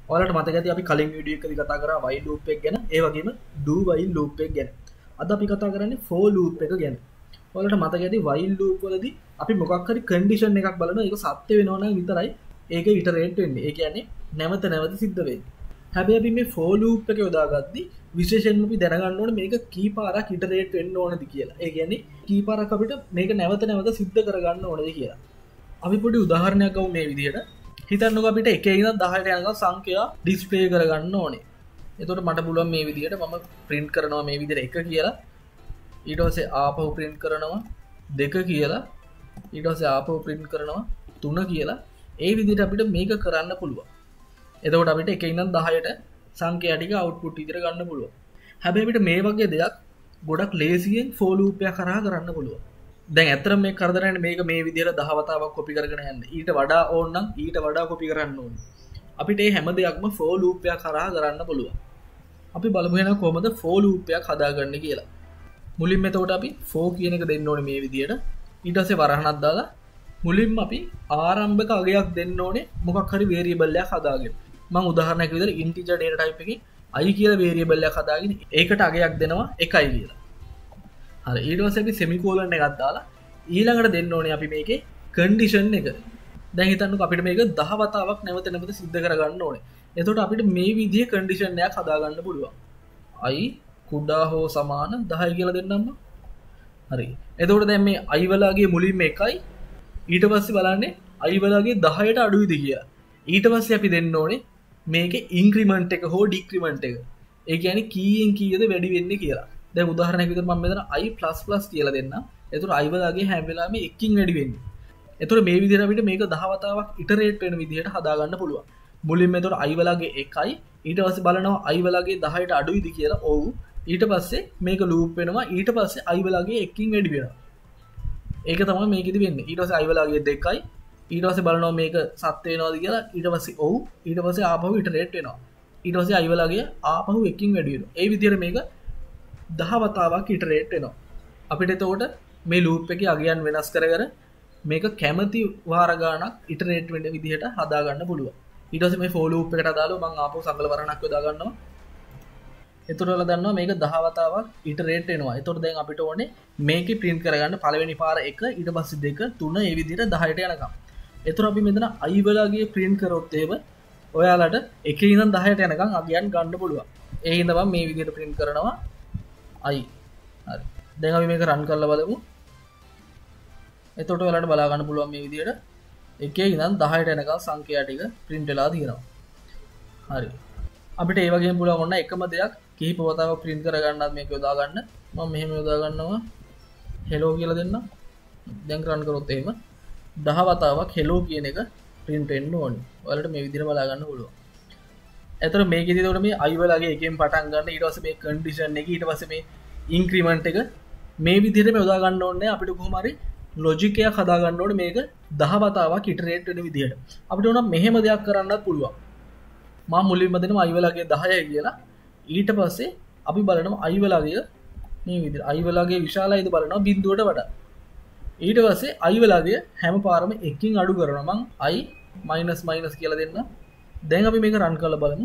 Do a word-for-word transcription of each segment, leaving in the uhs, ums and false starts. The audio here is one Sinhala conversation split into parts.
ඔයාලට මතක ඇති අපි කලින් වීඩියෝ එකකදී කතා කරා while loop එක ගැන, ඒ වගේම do while loop එක ගැන. අද අපි කතා කරන්නේ for loop එක ගැන. ඔයාලට මතක ඇති while loop වලදී අපි මොකක් හරි condition එකක් බලනවා, ඒක සත්‍ය වෙනවා නම් විතරයි ඒක iterate වෙන්නේ. ඒ කියන්නේ නැවත නැවත සිද්ධ වෙන්නේ. හැබැයි අපි මේ for loop එක යොදාගද්දී විශේෂයෙන්ම අපි දැනගන්න ඕනේ මේක කී පාරක් iterate වෙන්න ඕනද කියලා. ඒ කියන්නේ කී පාරක් අපිට මේක නැවත නැවත සිද්ධ කරගන්න ඕනද කියලා. අපි පොඩි උදාහරණයක් ගමු මේ විදිහට. හිතන්නකෝ අපිට එකේ ඉඳන් දහයට යනකම් සංඛ්‍යා ඩිස්ප්ලේ කරගන්න ඕනේ. එතකොට මට පුළුවන් මේ විදිහට මම print කරනවා මේ විදිහට එක කියලා. ඊට පස්සේ ආපහු print කරනවා දෙක කියලා. ඊට පස්සේ ආපහු print කරනවා තුන කියලා. ඒ විදිහට අපිට මේක කරන්න පුළුවන්. එතකොට අපිට එකේ ඉඳන් දහයට සංඛ්‍යා ටික output විදිහට ගන්න පුළුවන්. හැබැයි අපිට මේ වගේ දෙයක් ගොඩක් ලේසියෙන් for loop එක කරා කරන්න පුළුවන්. දැන් ඇත්තටම මේ කරදරන්නේ මේක මේ විදිහට දහ වතාවක් copy කරගෙන යන්න. ඊට වඩා ඕන නම් ඊට වඩා copy කරන්න ඕනේ. අපිට මේ හැම දෙයක්ම for loop එක කරා කරන්න පුළුවන්. අපි බලමු එහෙනම් කොහොමද for loop එකක් හදාගන්නේ කියලා. මුලින්ම එතකොට අපි for කියන එක දෙන්න ඕනේ මේ විදිහට. ඊට පස්සේ වරහණක් දාලා මුලින්ම අපි ආරම්භක අගයක් දෙන්න ඕනේ මොකක් හරි variable එකක් හදාගෙන. මම උදාහරණයක් විදිහට integer data type එකේ i කියලා variable එකක් හදාගෙන ඒකට අගයක් දෙනවා එකයි කියලා. හරි, ඊට පස්සේ අපි semicolon එකක් දාලා ඊළඟට දෙන්න ඕනේ අපි මේකේ condition එක. දැන් හිතන්නකෝ අපිට මේක දහ වතාවක් නැවත නැවත සිද්ධ කරගන්න ඕනේ. එතකොට අපිට මේ විදිහේ condition එකක් හදාගන්න පුළුවන්. i කුඩා හෝ සමාන දහයි කියලා දෙන්නම්ම. හරි. එතකොට දැන් මේ i වලගේ මුලින්ම එකයි, ඊට පස්සේ බලන්නේ i වලගේ දහයට අඩුයිද කියලා. ඊට පස්සේ අපි දෙන්න ඕනේ මේකේ increment එක හෝ decrement එක. ඒ කියන්නේ කීයෙන් කීයද වැඩි වෙන්නේ කියලා. දැන් උදාහරණයක් විදිහට මම මෙතන i++ කියලා දෙන්නම්. එතකොට i වලගේ හැම වෙලාවෙම එකකින් වැඩි වෙන්නේ. එතකොට මේ විදිහට අපිට මේක දහ වතාවක් iterate වෙන විදිහට හදාගන්න පුළුවන්. මුලින්ම එතකොට i වලගේ එකයි, ඊට පස්සේ බලනවා i වලගේ දහයට අඩුයිද කියලා. ඔව්. ඊට පස්සේ මේක loop වෙනවා. ඊට පස්සේ i වලගේ එකකින් වැඩි වෙනවා. ඒක තමයි මේකෙදි වෙන්නේ. ඊට පස්සේ i වලගේ දෙකයි, ඊට පස්සේ බලනවා මේක සත්‍ය වෙනවද කියලා. ඊට පස්සේ ඔව්. ඊට පස්සේ ආපහු iterate වෙනවා. ඊට පස්සේ i වලගේ ආපහු එකකින් වැඩි වෙනවා. ඒ විදිහට මේක දහ වතාවක් iterate වෙනවා. අපිට එතකොට මේ loop එකේ අගයන් වෙනස් කර කර මේක කැමති වාර ගානක් iterate වෙන්න විදිහට හදා ගන්න පුළුවන්. ඊට පස්සේ මේ for loop එකට දාලා මම ආපහු සංකල වරණක් යොදා ගන්නවා. එතකොට ඔයාලා දන්නවා මේක දහ වතාවක් iterate වෙනවා. එතකොට දැන් අපිට ඕනේ මේකේ print කරගන්න පළවෙනි පාර එක, ඊට පස්සේ දෙක, තුන, ඒ විදිහට දහයට යනකම්. එතකොට අපි මෙතන i වලගේ print කරොත් එහෙම ඔයාලට එකේ ඉඳන් දහයට යනකම් අගයන් ගන්න පුළුවන්. ඒ හින්දා මම මේ විදිහට print කරනවා i. හරි. දැන් අපි මේක run කරලා බලමු. එතකොට ඔයාලට බලා ගන්න පුළුවන් මේ විදිහට එකේ ඉඳන් දහයට යනකම් සංඛ්‍යා ටික print වෙලා තියෙනවා. හරි. අපිට ඒ වගේම පුළුවන් ඔන්න එකම දෙයක් කිහිප වතාවක් print කරගන්නත් මේක යොදා ගන්න. මම මෙහෙම යොදා ගන්නවා hello කියලා දෙන්න. දැන් run කරොත් එහෙම දහ වතාවක් hello කියන එක print වෙන්න ඕනේ. ඔයාලට මේ විදිහට බලා ගන්න පුළුවන්. එතකොට මේකෙදි එතකොට මේ i වලගේ එකෙන් පටන් ගන්න, ඊට පස්සේ මේ condition එක, ඊට පස්සේ මේ increment එක මේ විදිහටම යොදා ගන්න ඕනේ. අපිට කොහොම හරි logic එකක් හදා ගන්න ඕනේ මේක දහ වතාවක් iterate වෙන විදිහට. අපිට උනම් මෙහෙම දෙයක් කරන්නත් පුළුවන්. මම මුලින්ම දෙනවා i වලගේ දහයයි කියලා. ඊට පස්සේ අපි බලනවා i වලගේ මේ විදිහට i වලගේ විශාලයිද බලනවා බිඳුවට වඩා. ඊට පස්සේ i වලගේ හැම පාරම එකකින් අඩු කරනවා. මම i minus minus කියලා දෙන්න. දැන් අපි මේක run කරලා බලමු.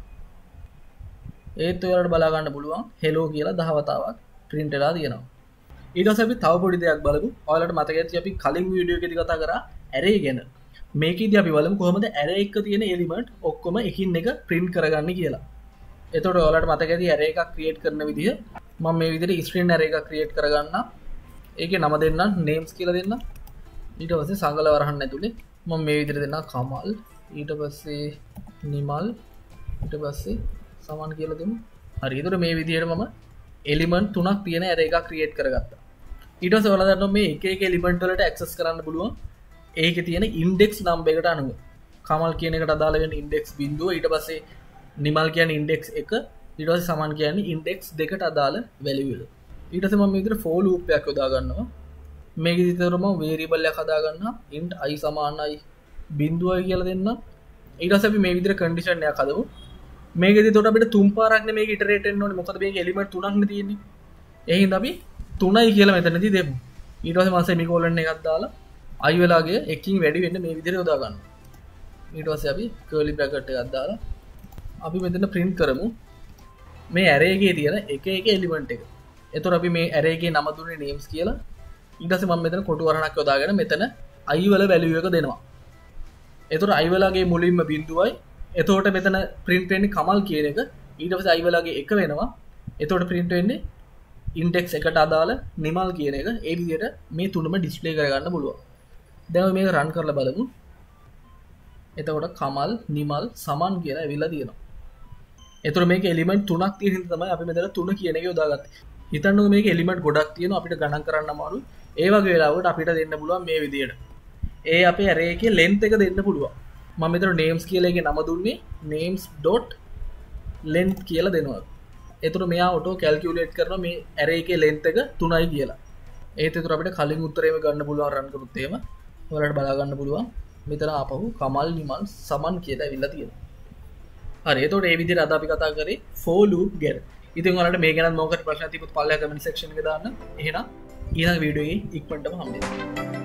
ඒත් ඔයාලට බලා ගන්න පුළුවන් hello කියලා දහ වතාවක් print වෙලා තියෙනවා. ඊට පස්සේ අපි තව පොඩි දෙයක් බලමු. ඔයාලට මතක ඇති අපි කලින් වීඩියෝ එකේදී කතා කරා array ගැන. මේකෙදී අපි බලමු කොහොමද array එක තියෙන element ඔක්කොම එකින් එක print කරගන්නේ කියලා. එතකොට ඔයාලට මතක ඇති array එකක් create කරන විදිහ මම මේ විදිහට string array එකක් create කරගන්නම්. ඒකේ නම දෙන්නම් names කියලා දෙන්නම්. ඊට පස්සේ සංගල වරහන් ඇතුලේ මම මේ විදිහට දෙන්නම් කමල්, ඊට පස්සේ නිමල්, ඊට පස්සේ සමන් කියලා දෙමු. හරි. එතකොට මේ විදිහට මම element තුනක් තියෙන array එකක් create කරගත්තා. ඊට පස්සේ ඔයාලා දන්නවා මේ එක එක element වලට access කරන්න පුළුවන් ඒකේ තියෙන index number එකට අනුව. කමල් කියන එකට අදාළ වෙන index බිංදුව, ඊට පස්සේ නිමල් කියන්නේ index එක, ඊට පස්සේ සමන් කියන්නේ index දෙකට අදාළ value එක. ඊට පස්සේ මම මේ විදිහට for loop එකක් යොදා ගන්නවා. මේකෙදි විතර මම variable එකක් හදා ගන්නවා int i සමානයි බිංදුවයි කියලා දෙන්න. ඊට පස්සේ අපි මේ විදිහට condition එකක් හදමු. මේකෙදි එතකොට අපිට තුන් පාරක් නේ මේක iterate වෙන්න ඕනේ. මොකද මේකේ element තුනක් නේ තියෙන්නේ. ඒ හින්දා අපි තුනයි කියලා මෙතනදී දෙමු. ඊට පස්සේ මම semicolon එකක් දාලා i වලගේ එකකින් වැඩි වෙන්න මේ විදිහට යොදා ගන්නවා. ඊට පස්සේ අපි curly bracket එකක් දාලා අපි මෙතන print කරමු මේ array එකේ තියෙන එක එක element එක. එතකොට අපි මේ array එකේ නම දුන්නේ names කියලා. ඊට පස්සේ මම මෙතන කොටු වරණක් යොදාගෙන මෙතන i වල value එක දෙනවා. එතකොට i වලගේ මුලින්ම බිඳුවයි. එතකොට මෙතන print වෙන්නේ කමල් කියන එක. ඊට පස්සේ i වලගේ එක වෙනවා. එතකොට print වෙන්නේ index එකට අදාළ නිමල් කියන එක. ඒ විදිහට මේ තුනම display කරගන්න පුළුවන්. දැන් මේක run කරලා බලමු. එතකොට කමල් නිමල් සමන් කියලා ඇවිල්ලා තියෙනවා. එතකොට මේක එලිමන්ට් තුනක් තියෙන හින්දා තමයි අපි මෙතන තුන කියන එක යොදාගත්තේ. හිතන්නකෝ මේක එලිමන්ට් ගොඩක් තියෙනවා අපිට ගණන් කරන්න අමාරුයි. ඒ වගේ වෙලාවකට අපිට දෙන්න පුළුවන් මේ විදිහට. ඒ අපේ array එකේ length එක දෙන්න පුළුවන්. මම මෙතන names කියලා එකේ නම දුන්නේ names.length කියලා දෙනවා. එතකොට මෙයා auto calculate කරනවා මේ array එකේ length එක තුනයි කියලා. ඒත් එතකොට අපිට කලින් උත්තරේම ගන්න පුළුවන් run කරොත් එහෙම. ඔයාලට බලා ගන්න පුළුවන්. මෙතන ආපහු කමල් නිමල් සමන් කියලා ඇවිල්ලා තියෙනවා. හරි එතකොට මේ විදිහට අද අපි කතා කරේ for loop ගැන. ඉතින් ඔයාලට මේ ගැන මොකක්ද ප්‍රශ්න තිබුත් පල්ලෙහා comment section එකේ දාන්න. එහෙනම් ඊළඟ වීඩියෝ එකේ ඉක්මනටම හම්බෙමු.